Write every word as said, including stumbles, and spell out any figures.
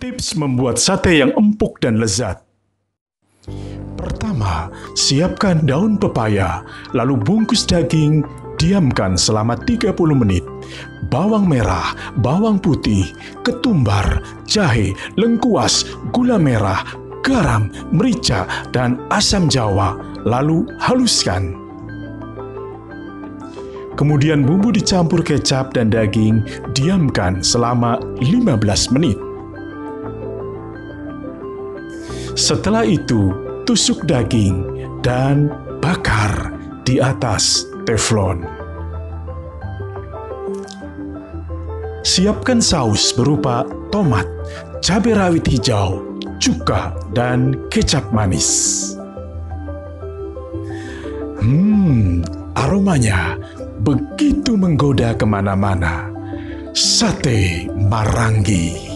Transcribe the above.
Tips membuat sate yang empuk dan lezat. Pertama, siapkan daun pepaya, lalu bungkus daging, diamkan selama tiga puluh menit. Bawang merah, bawang putih, ketumbar, jahe, lengkuas, gula merah, garam, merica, dan asam jawa, lalu haluskan. Kemudian bumbu dicampur kecap dan daging, diamkan selama lima belas menit. Setelah itu, tusuk daging dan bakar di atas teflon. Siapkan saus berupa tomat, cabai rawit hijau, cuka, dan kecap manis. Hmm, aromanya begitu menggoda kemana-mana. Sate Marangi.